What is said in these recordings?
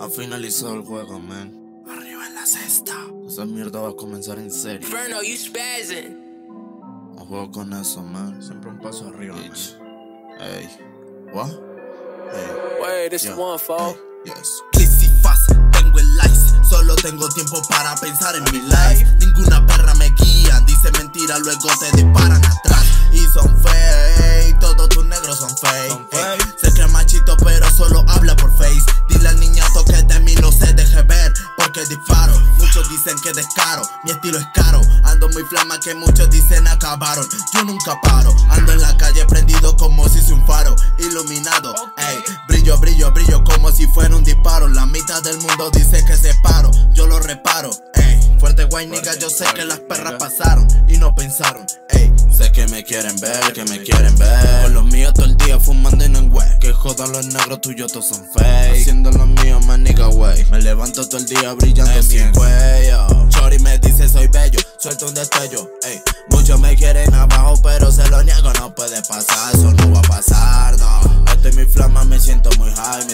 Ha finalizado el juego, man. Arriba en la cesta. Esa mierda va a comenzar en serio. Ferno, you spazzing. No juego con eso, man. Siempre un paso arriba, Bitch. man. Ey. What? Ey. Wait, this Yeah. one, fall. Yes. Easy fast, tengo el lice. Solo tengo tiempo para pensar en mi life. Ninguna perra me guía. Dice mentira, luego te disparan atrás. Y son fake, todos tus negros son fake. Se cree machito, pero solo habla por face. Dile al niñato que de mí no se deje ver, porque disparo. Muchos dicen que descaro, mi estilo es caro. Ando muy flama que muchos dicen acabaron. Yo nunca paro, ando en la calle prendido como si fuese un faro. Iluminado, ey, brillo, brillo, brillo como si fuera un disparo. La mitad del mundo dice que se paro, yo lo reparo, ey. Fuerte guay nigga, yo sé que las perras pasaron y no pensaron, ey. Sé que me quieren ver, que me quieren ver. Con los míos todo el día fumando en el wey. Que jodan los negros tuyos, todos son fake. Haciendo los míos, man, nigga, wey. Me levanto todo el día brillando en mi cuello. Chori me dice soy bello, suelto un destello, ey. Muchos me quieren abajo, pero se lo niego, no puede pasar, eso no va a pasar, no. Estoy mi flama, me siento muy high,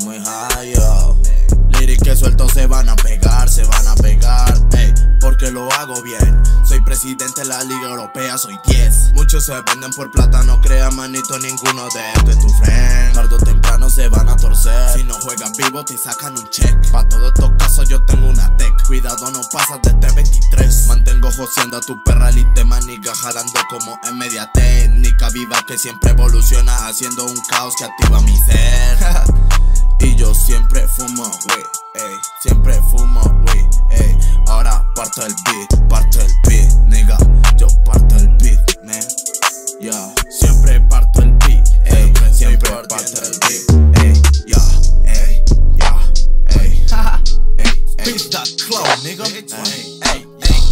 yo. Lyrics que suelto se van a pegar, ey. Porque lo hago bien. Soy presidente de la Liga Europea, soy 10. Muchos se venden por plata, no creas manito, ninguno de estos es tu friend. Tarde o temprano se van a torcer. Si no juegas vivo te sacan un check. Pa' todos estos casos yo tengo una tech. Cuidado, no pasas de este 23. Mantengo joseando a tu perra elite, maniga, jalando como en media técnica viva que siempre evoluciona, haciendo un caos que activa mi ser. Y yo siempre fumo, wey, ey. Siempre fumo, wey, ey. Ahora parto el beat, nigga. Yo parto el beat, man. Yeah, siempre parto el beat, ey. Siempre parto el beat, ey. Yeah, ey, ey. Bitch that clown, nigga. Ey, ey, ey.